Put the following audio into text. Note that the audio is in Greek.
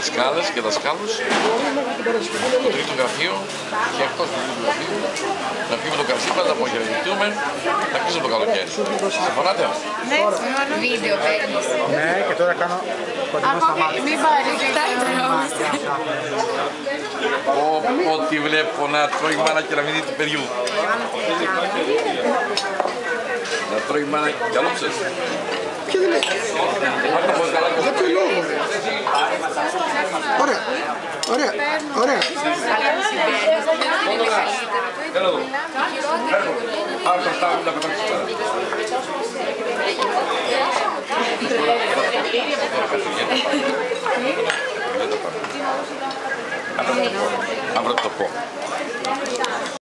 δασκάλες και δασκάλους του τρίτου γραφείου και εκτός του τρίτου γραφείου να πιούμε το καρσίπα, να αποχαιρετηθούμε, να κλείσουμε το καλοκαίρι. Συμφωνάτε? Ναι, βίντεο παίρνεις. Ναι, και τώρα κάνω κοντινό στα μάτια. Μην πάρει και Ό,τι βλέπω να τρώει η μάνα και να μην δει του παιδιού. Να τρώει η μάνα και αλόψες. Ποιο δεν έχει. Για ποιο λόγο. Ωραία, ωραία, ωραία. Έλα εδώ. Άρα το φτάμε να πετάξεις πέρα. Αύριο το πω.